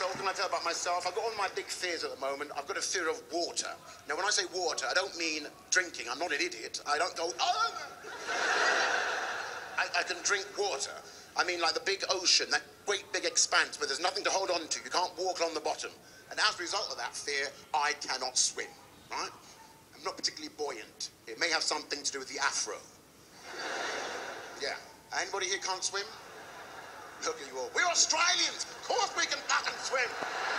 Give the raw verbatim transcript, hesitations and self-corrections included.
So what can I tell about myself? I've got all my big fears at the moment. I've got a fear of water. Now, when I say water, I don't mean drinking. I'm not an idiot. I don't go, oh! I, I can drink water. I mean, like the big ocean, that great big expanse where there's nothing to hold on to. You can't walk along the bottom. And as a result of that fear, I cannot swim, right? I'm not particularly buoyant. It may have something to do with the afro. Yeah. Anybody here can't swim? Look at you all. We're Australians. Of course we can fucking swim.